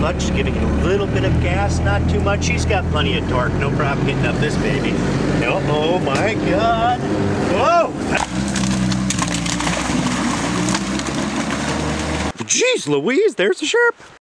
much, giving it a little bit of gas, not too much. He's got plenty of torque, no problem getting up this baby. Oh my God. Whoa! Jeez Louise, there's a Sherp.